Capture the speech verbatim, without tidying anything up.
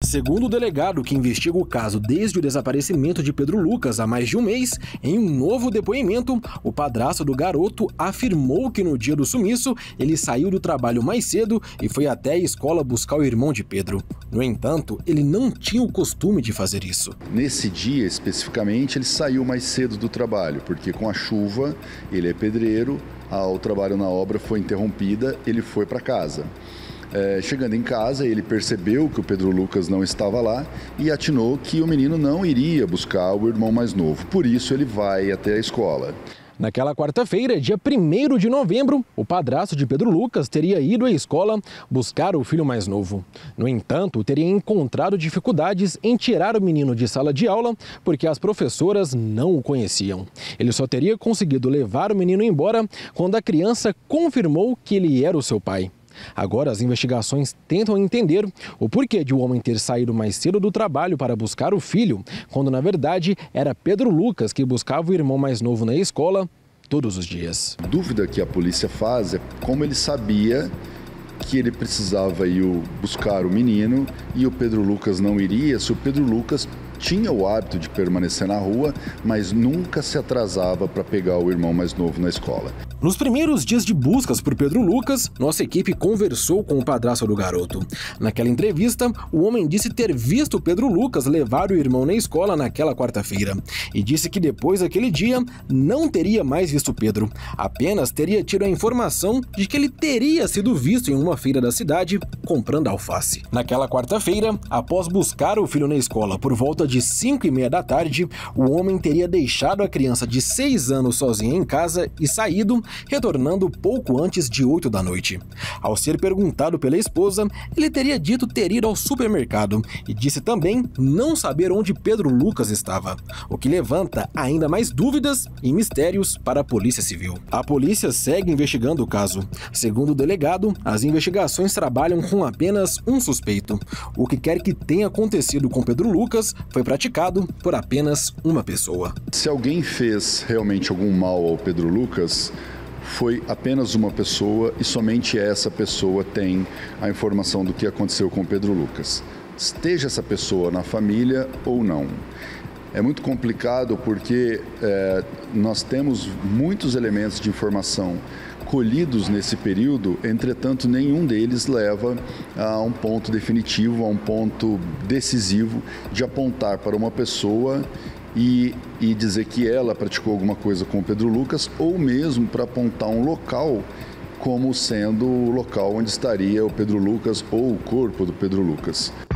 Segundo o delegado que investiga o caso desde o desaparecimento de Pedro Lucas há mais de um mês, em um novo depoimento, o padrasto do garoto afirmou que no dia do sumiço ele saiu do trabalho mais cedo e foi até a escola buscar o irmão de Pedro. No entanto, ele não tinha o costume de fazer isso. Nesse dia, especificamente, ele saiu mais cedo do trabalho, porque com a chuva, ele é pedreiro, o trabalho na obra foi interrompida, ele foi para casa. É, chegando em casa, ele percebeu que o Pedro Lucas não estava lá e atinou que o menino não iria buscar o irmão mais novo. Por isso, ele vai até a escola. Naquela quarta-feira, dia primeiro de novembro, o padrasto de Pedro Lucas teria ido à escola buscar o filho mais novo. No entanto, teria encontrado dificuldades em tirar o menino de sala de aula porque as professoras não o conheciam. Ele só teria conseguido levar o menino embora quando a criança confirmou que ele era o seu pai. Agora, as investigações tentam entender o porquê de o homem ter saído mais cedo do trabalho para buscar o filho, quando na verdade era Pedro Lucas que buscava o irmão mais novo na escola todos os dias. A dúvida que a polícia faz é como ele sabia que ele precisava ir buscar o menino e o Pedro Lucas não iria, se o Pedro Lucas tinha o hábito de permanecer na rua, mas nunca se atrasava para pegar o irmão mais novo na escola. Nos primeiros dias de buscas por Pedro Lucas, nossa equipe conversou com o padrasto do garoto. Naquela entrevista, o homem disse ter visto Pedro Lucas levar o irmão na escola naquela quarta-feira e disse que depois daquele dia não teria mais visto Pedro, apenas teria tido a informação de que ele teria sido visto em uma feira da cidade comprando alface. Naquela quarta-feira, após buscar o filho na escola por volta de cinco e meia da tarde, o homem teria deixado a criança de seis anos sozinha em casa e saído, retornando pouco antes de oito da noite. Ao ser perguntado pela esposa, ele teria dito ter ido ao supermercado e disse também não saber onde Pedro Lucas estava, o que levanta ainda mais dúvidas e mistérios para a Polícia Civil. A polícia segue investigando o caso. Segundo o delegado, as investigações trabalham com apenas um suspeito. O que quer que tenha acontecido com Pedro Lucas foi praticado por apenas uma pessoa. Se alguém fez realmente algum mal ao Pedro Lucas, foi apenas uma pessoa e somente essa pessoa tem a informação do que aconteceu com o Pedro Lucas. Esteja essa pessoa na família ou não. É muito complicado porque é, nós temos muitos elementos de informação colhidos nesse período, entretanto nenhum deles leva a um ponto definitivo, a um ponto decisivo de apontar para uma pessoa e, e dizer que ela praticou alguma coisa com o Pedro Lucas, ou mesmo para apontar um local como sendo o local onde estaria o Pedro Lucas ou o corpo do Pedro Lucas.